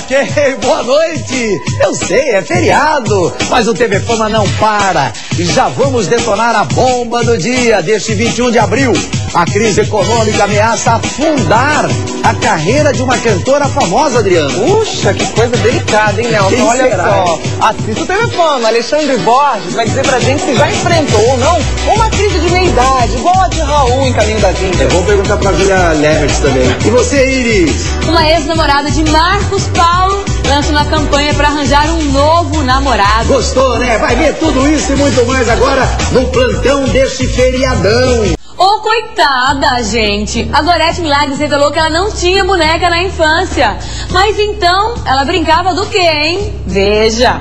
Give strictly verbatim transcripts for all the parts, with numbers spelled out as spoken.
Ok, boa noite. Eu sei, é feriado, mas o T V Fama não para. E já vamos detonar a bomba do dia deste vinte e um de abril. A crise econômica ameaça afundar a carreira de uma cantora famosa, Adriano. Puxa, que coisa delicada, hein, Nelson? Quem Olha será, só, assista o T V Fama. Alexandre Borges vai dizer pra gente se já enfrentou ou não uma crise de meia-idade, igual a de Raul em Caminho das Índias. Eu vou perguntar pra Julia Leverts também. E você, Iris? Uma ex-namorada de Marcos Paulo lança uma campanha para arranjar um novo namorado. Gostou, né? Vai ver tudo isso e muito mais agora no plantão deste feriadão. Ô, oh, coitada, gente. A Gorete Milagres revelou que ela não tinha boneca na infância. Mas então, ela brincava do quê, hein? Veja.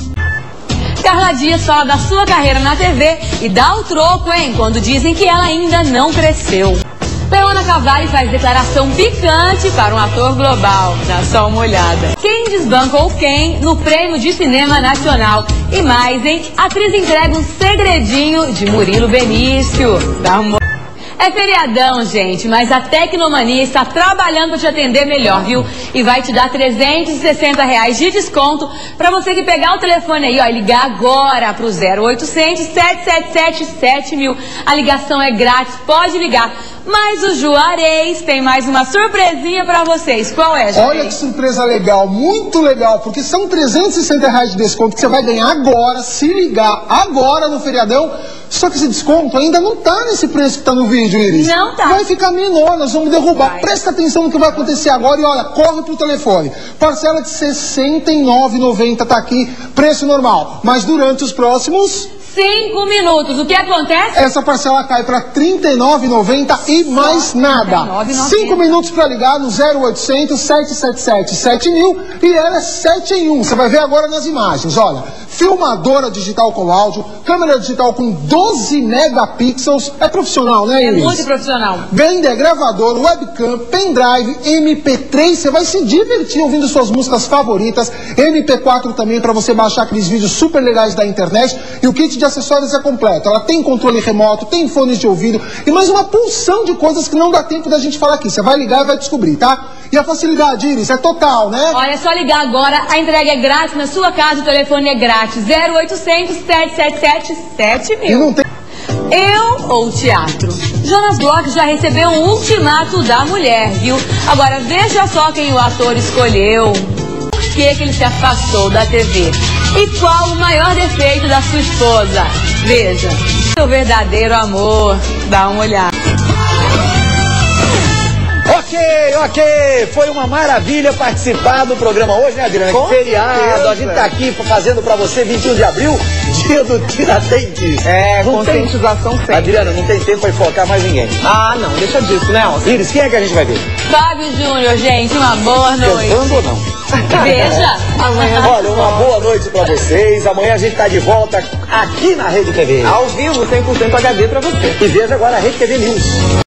Carla Dias fala da sua carreira na T V e dá o troco, hein? Quando dizem que ela ainda não cresceu. Leona Cavalli faz declaração picante para um ator global. Dá só uma olhada. Quem desbancou quem no Prêmio de Cinema Nacional? E mais, hein? A atriz entrega um segredinho de Murilo Benício. Dá uma... É feriadão, gente, mas a Tecnomania está trabalhando para te atender melhor, viu? E vai te dar trezentos e sessenta reais de desconto para você que pegar o telefone aí, ó, e ligar agora para o zero oitocentos, sete sete sete, sete mil. A ligação é grátis, pode ligar. Mas o Juarez tem mais uma surpresinha pra vocês. Qual é, Juarez? Olha que surpresa legal, muito legal, porque são trezentos e sessenta reais de desconto que você vai ganhar agora, se ligar agora no feriadão. Só que esse desconto ainda não tá nesse preço que tá no vídeo, Iris. Não tá. Vai ficar menor, nós vamos derrubar. Vai. Presta atenção no que vai acontecer agora e olha, corre pro telefone. Parcela de sessenta e nove reais e noventa centavos tá aqui, preço normal. Mas durante os próximos... Cinco minutos. O que acontece? Essa parcela cai para trinta e nove reais e noventa centavos e mais nada. trinta e nove reais e noventa centavos. Cinco minutos para ligar no zero oitocentos, sete sete sete, sete mil e ela é sete em um. Você vai ver agora nas imagens. Olha, filmadora digital com áudio, câmera digital com doze megapixels. É profissional, né, Iris? É muito profissional. Bender, gravador, webcam, pendrive, M P três. Você vai se divertir ouvindo suas músicas favoritas. M P quatro também para você baixar aqueles vídeos super legais da internet. E o kit de acessórios é completo. Ela tem controle remoto, tem fones de ouvido e mais uma porção de coisas que não dá tempo da gente falar aqui. Você vai ligar e vai descobrir, tá? E a facilidade, Iris, é total, né? Olha, é só ligar agora, a entrega é grátis na sua casa, o telefone é grátis. zero oitocentos, sete sete sete, sete mil. E não tem... Eu ou teatro? Jonas Bloch já recebeu um ultimato da mulher, viu? Agora veja só quem o ator escolheu. Por que que ele se afastou da T V? E qual o maior defeito da sua esposa? Veja, seu verdadeiro amor. Dá uma olhada. Ok, ok, foi uma maravilha participar do programa hoje, né, Adriana? Com Feriado, certeza. a gente tá aqui fazendo pra você vinte e um de abril, dia do Tiradentes. É, não tem... conscientização sempre. Adriana, não tem tempo pra enfocar mais ninguém. Ah, não, deixa disso, Nelson. Iris, quem é que a gente vai ver? Fábio Júnior, gente, uma boa noite. Cantando ou não? Veja. Amanhã. Olha, uma boa noite pra vocês. Amanhã a gente tá de volta aqui na Rede T V. Ao vivo, cem por cento H D pra você. E veja agora a Rede T V News.